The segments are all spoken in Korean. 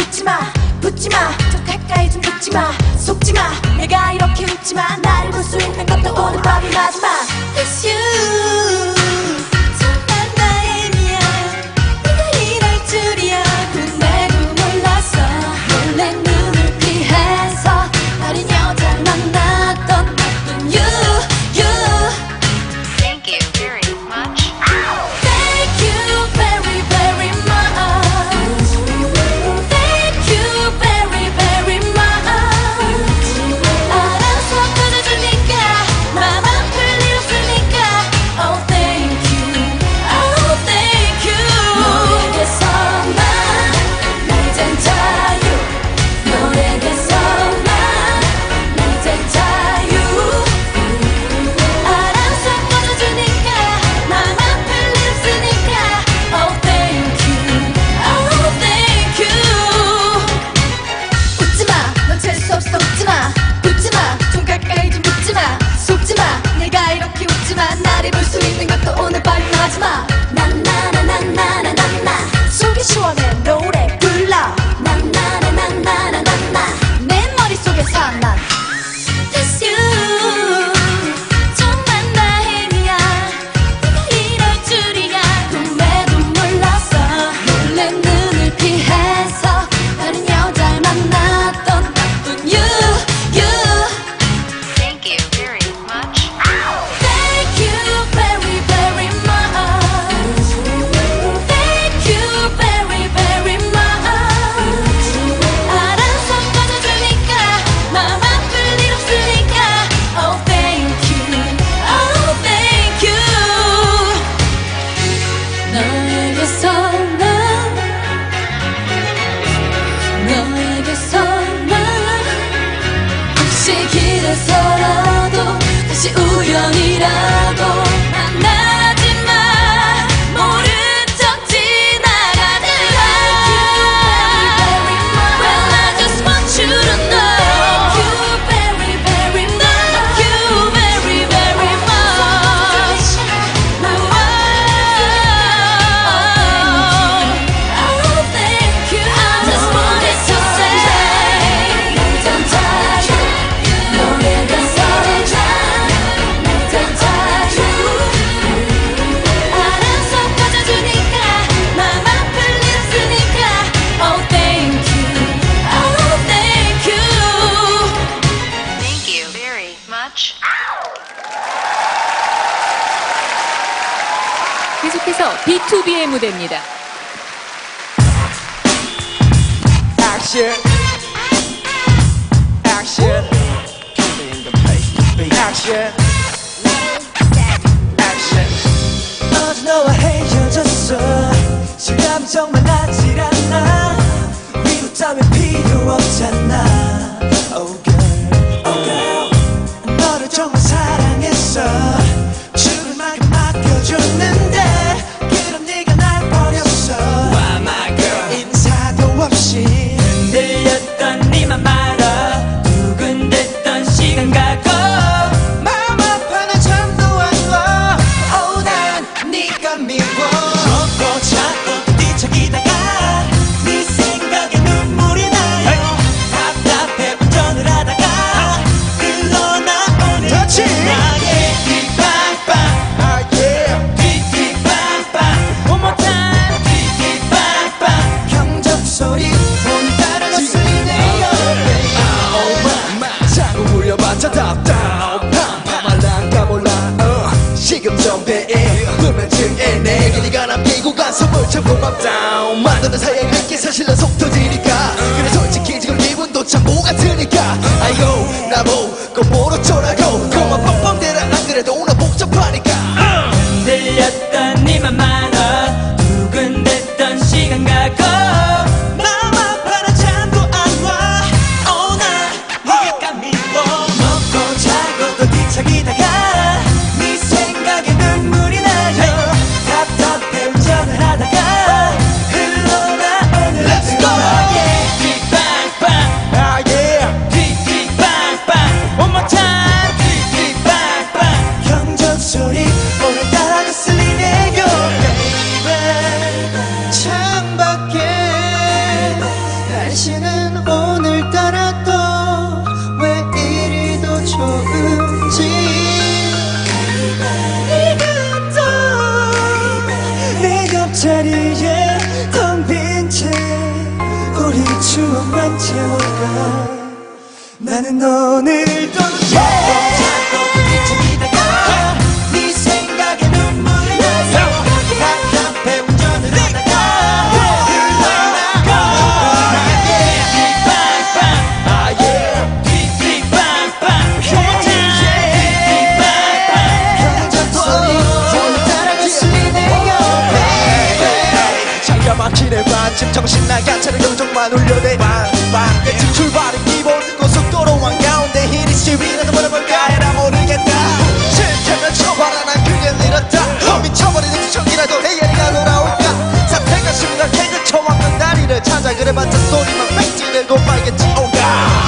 웃지마 붙지마 저 가까이 좀 붙지마 속지마 내가 이렇게 웃지마 나를 볼 수 있는 것도 오늘 밤이 마지막 It's you 정말 다행이야 네가 이럴 줄이야 꿈에도 몰랐어 몰래 눈을 피해서 다른 여자를 만났던 나쁜 you Thank you very much. Thank you very very much Thank you very very much 알아서 꺼내주니까 맘 아플 일 없으니까 Oh thank you Oh thank you 너에게서만 나 이젠 자유 너에게서만 나 이젠 자유 알아서 꺼내주니까 맘 아플 일 없으니까 Oh thank you Oh thank you 웃지마 넌 재수 없어 웃지마 붙지마 좀 가까이 좀 붙지마 속지마 내가 이렇게 웃지마 나를 볼 수 있는 것도 오늘 밤이 마지막 나나나나나나나나 속이 시원해 노래 불러 나나나나나나나나 내 머릿속에서 난 It's you 정말 다행이야 네가 이럴 줄이야 꿈에도 몰랐어 몰래 눈을 피해서 다른 여자를 만났던 나쁜 you Thank you very much. Thank you very very much Thank you very very much 알아서 꺼내주니까 맘 아플 일 없으니까 Oh thank you Oh thank you 너에게서만 혹시 길에서라도 다시 우연이라도 만나지마 모른 척 지나가느라 Well I just want you to know Thank you very very much Thank you very very much Oh thank you I just wanted to say 나 이젠 자유 너에게서만 나 이젠 자유 알아서 꺼져주니까 맘 아플 일 없으니까 Oh thank you Oh thank you Thank you very much. 계속해서 B2B의 무대입니다. Action, action, in the place to be. Action, action. 어제 너와 헤어졌어. 실감이 정말 나질 않아. 위로 따윈 필요 없잖아. Oh girl, oh girl. 너를 정말 사랑했어. 죽을 만큼 맡겨줬는데 그럼 네가 날 버렸어. Why my girl? 인사도 없이 흔들렸던 네맘 말아 두근댔던 시간 가고 마음 아파 나 잠도 안 와. Oh 난 네가 미워. 걷고 찾고 뒤척이다가 네 생각에 눈물이 나요. 답답해 운전을 하다 자리에 텅 빈 채 우리 추억만 채워가 나는 오늘도 자꾸 부딪히다가 네 생각에 눈물이 나서 답답해 운전을 하다가 막히네 반쯤 정신 나간 차를 경적만 울려대 빵빵 대충 출발은 기본 고속도로 한가운데 힐이 시위라도 뭐라볼까 해라 모르겠다 싫다면 쳐봐라 난 그게 늘었다 미쳐버리는 지청이라도 해야리가 돌아올까 사태가 심각해 처먹는 다리를 찾아 그래봤자 소리만 뺑 들고 빨겠지 오가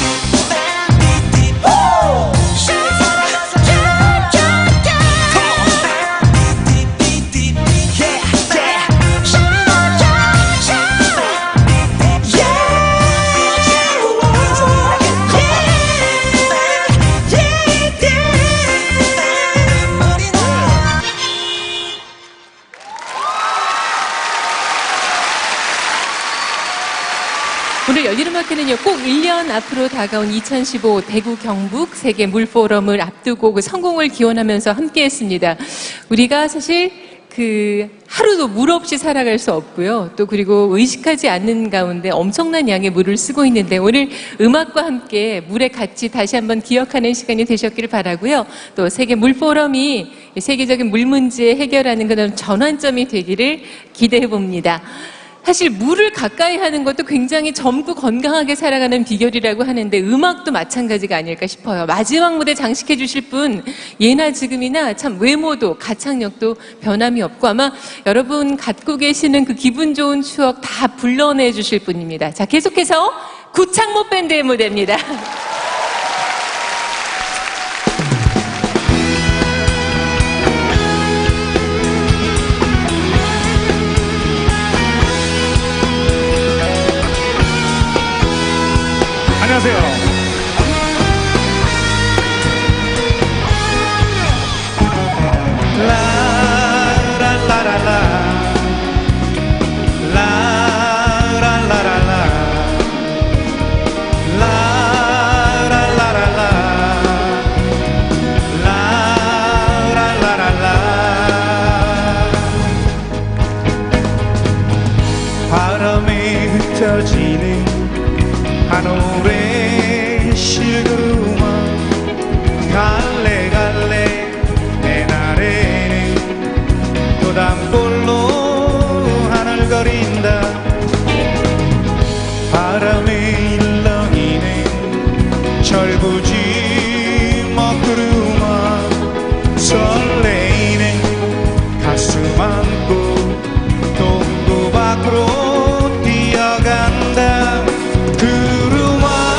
오늘 열린음악회는요, 꼭 1년 앞으로 다가온 2015 대구 경북 세계 물포럼을 앞두고 그 성공을 기원하면서 함께 했습니다. 우리가 사실 하루도 물 없이 살아갈 수 없고요. 또 그리고 의식하지 않는 가운데 엄청난 양의 물을 쓰고 있는데 오늘 음악과 함께 물의 가치 다시 한번 기억하는 시간이 되셨기를 바라고요. 또 세계 물포럼이 세계적인 물 문제 해결하는 그런 전환점이 되기를 기대해 봅니다. 사실 물을 가까이 하는 것도 굉장히 젊고 건강하게 살아가는 비결이라고 하는데 음악도 마찬가지가 아닐까 싶어요. 마지막 무대 장식해 주실 분 예나 지금이나 참 외모도 가창력도 변함이 없고 아마 여러분 갖고 계시는 그 기분 좋은 추억 다 불러내 주실 분입니다. 자, 계속해서 구창모 밴드의 무대입니다. 안녕하세요. 라라라라라 라라라라라 라라라라라 라라라라라 바람에 흩어지는 한 올의 실그루마 갈래 갈래 내 날에는 또 담볼로 하늘거린다 바람에 일렁이는 철부지 먹구름아 설레이는 가슴 안고 동구 밖으로 뛰어간다 구름아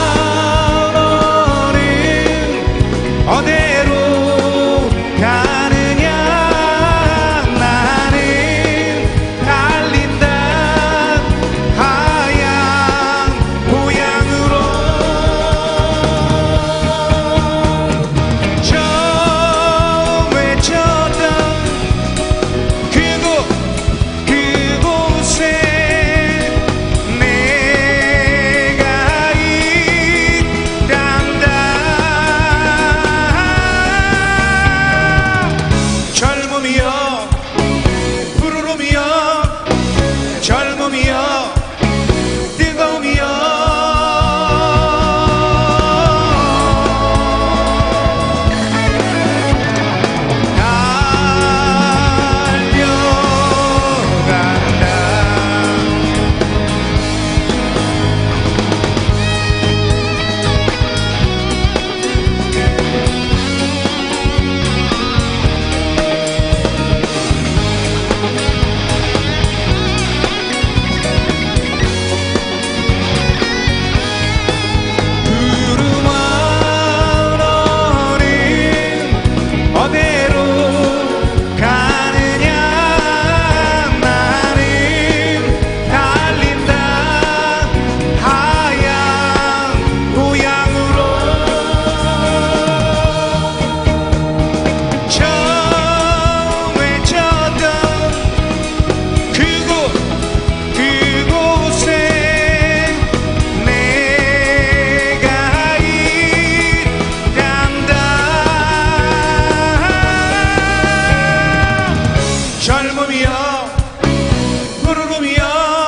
슬픔이여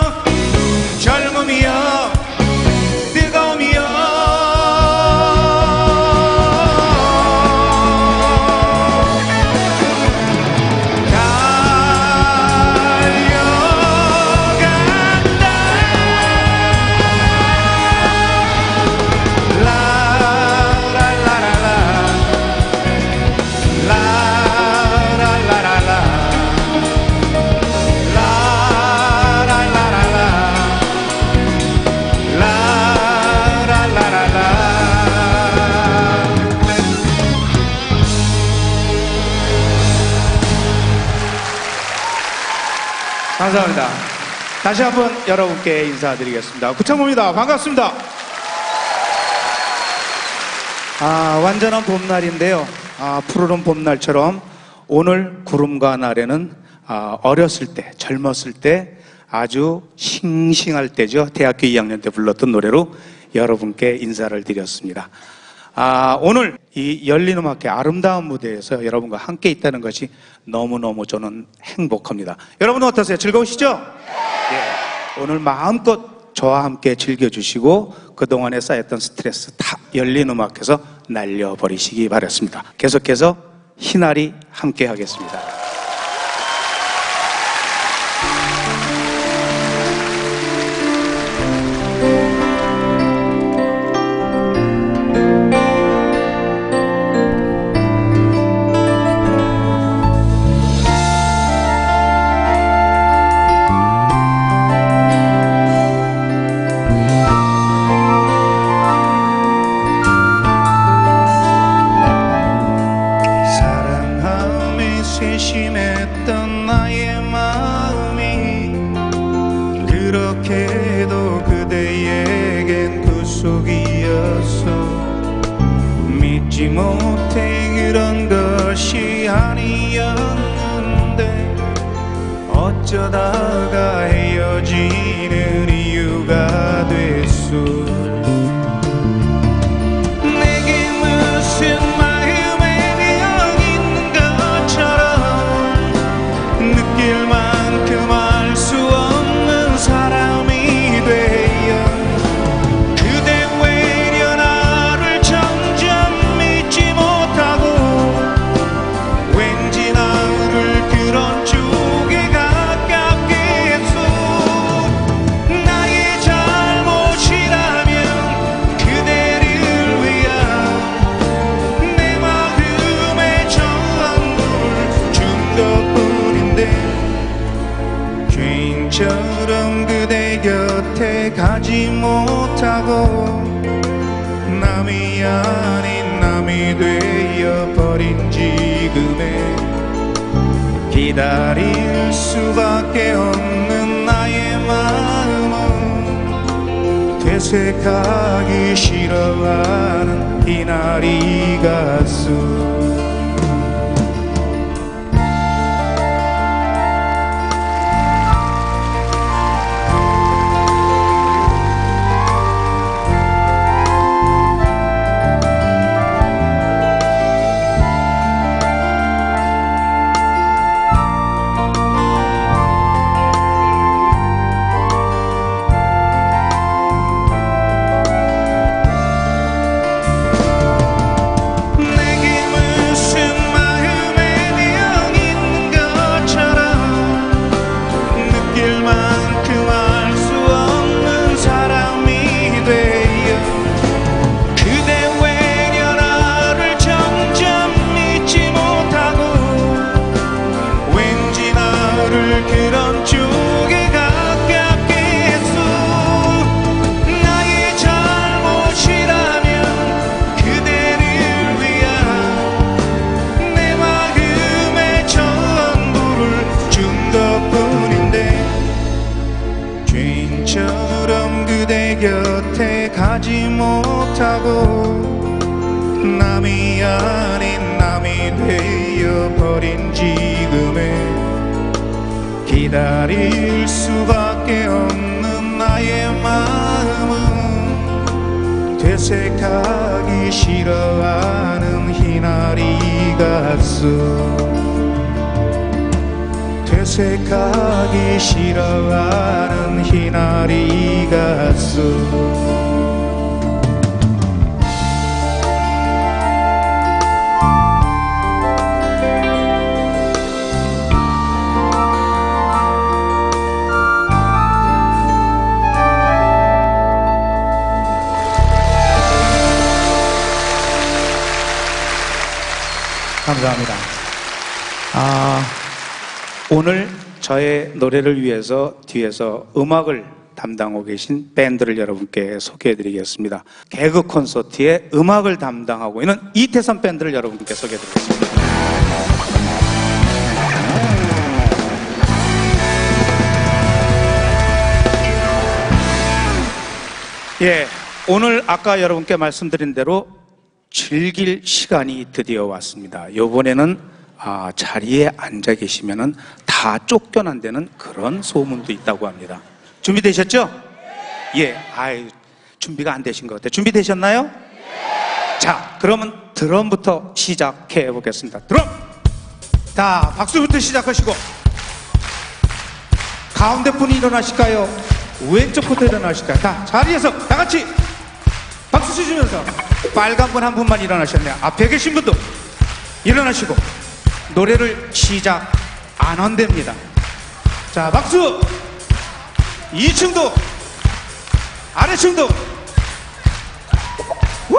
젊음이여 뜨거움이여 감사합니다. 다시 한번 여러분께 인사드리겠습니다. 구창모입니다. 반갑습니다. 완전한 봄날인데요. 푸르른 봄날처럼 오늘 구름과 날에는 어렸을 때, 젊었을 때 아주 싱싱할 때죠. 대학교 2학년 때 불렀던 노래로 여러분께 인사를 드렸습니다. 오늘 이 열린음악회 아름다운 무대에서 여러분과 함께 있다는 것이 너무너무 저는 행복합니다. 여러분 어떠세요? 즐거우시죠? 예. 오늘 마음껏 저와 함께 즐겨주시고 그동안에 쌓였던 스트레스 다 열린음악회에서 날려버리시기 바랐습니다. 계속해서 희나리 함께 하겠습니다. 세심했던 나의 마음이 그렇게도 그대에겐 구속이었어. 믿지 못해 그런 것이 아니었는데 어쩌다가 헤어지는 이유가 됐어. 내게 무슨 느낄 만큼 알 수 없는 사람이 되어 그대 외려 나를 점점 믿지 못하고 왠지 나를 그런 쪽에 가깝게 했어. 나의 잘못이라면 그대를 위한 내 마음의 전부를 준 것뿐인데 죄인처럼 그대 곁에 가지 못하고 남이 아닌 남이 되어 버린 지금에 기다릴 수밖에 없는 나의 마음은 되새가기 싫어하는 이날이 갔어. 곁에 가지 못하고 남이 아닌 남이 되어버린 지금에 기다릴 수밖에 없는 나의 마음은 되새가기 싫어하는 희나리 같소. 염색하기 싫어하는 희나리 가수. 감사합니다. 오늘 저의 노래를 위해서 뒤에서 음악을 담당하고 계신 밴드를 여러분께 소개해드리겠습니다. 개그 콘서트의 음악을 담당하고 있는 이태선 밴드를 여러분께 소개해드리겠습니다. 예, 오늘 아까 여러분께 말씀드린 대로 즐길 시간이 드디어 왔습니다. 이번에는 자리에 앉아 계시면은 다 쫓겨난다는 그런 소문도 있다고 합니다. 준비되셨죠? 예, 준비가 안 되신 것 같아요. 준비되셨나요? 자, 그러면 드럼부터 시작해 보겠습니다. 드럼! 자, 박수부터 시작하시고 가운데 분이 일어나실까요? 왼쪽부터 일어나실까요? 다 자리에서 다 같이 박수 치시면서 빨간 분 한 분만 일어나셨네요. 앞에 계신 분도 일어나시고 노래를 시작 안 한답니다. 자, 박수! 2층도 아래층도 우!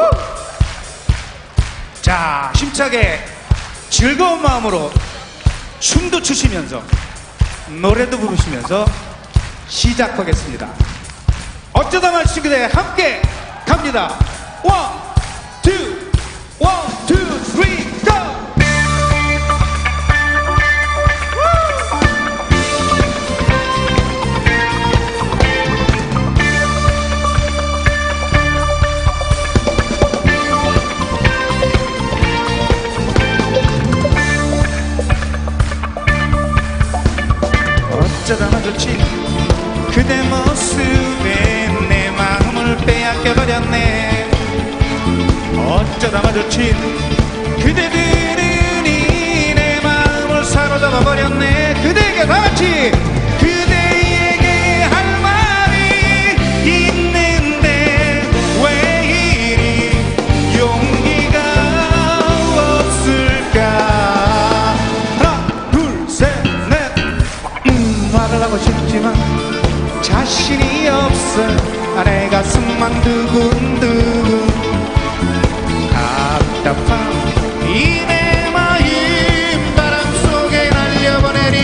자, 힘차게 즐거운 마음으로 춤도 추시면서 노래도 부르시면서 시작하겠습니다. 어쩌다 말친 그대 함께 갑니다. 1, 2, 1, 2, 3, go! 어쩌다 마주친 그대 모습에 내 마음을 빼앗겨버렸네. 어쩌다 마주친 그대들은 내 마음을 사로잡아버렸네. 그대에게 다같이 그대에게 할 말이 있는데 왜 이리 용기가 없을까. 하나 둘 셋 넷 말을 하고 싶지만 자신이 없어. 내 가슴만 두근두근 답답한 이 내 마음 바람 속에 날려보내리.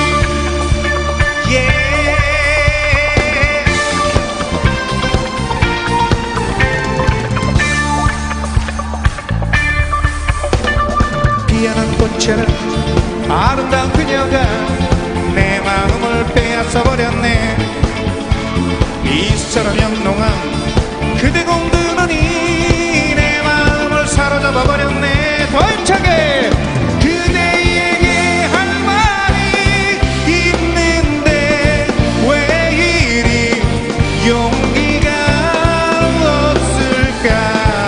피어난 꽃처럼 아름다운 그녀가 내 마음을 빼앗아버렸네. 이처럼 영롱한 그대 공주는 내 마음을 사로잡아버렸네. 더 힘차게 그대에게 할 말이 있는데 왜 이리 용기가 없을까.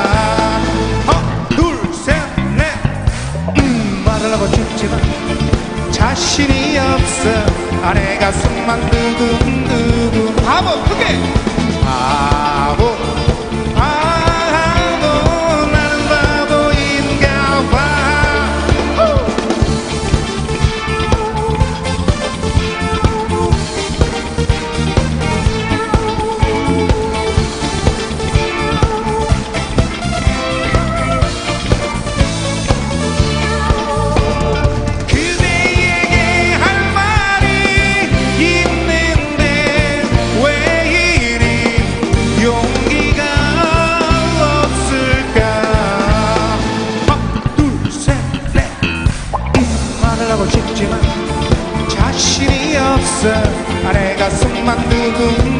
하나 둘 셋 넷 말을 하고 싶지만 자신이 없어. 내 가슴만 두근두근 바보 크게 바보 나는 바보인가 봐. 그대에게 할 말이 있는데 왜 이리 용기가 없을까. 하나 둘 셋 넷 말을 하고 싶지만 자신이 없어. 내 가슴만 두근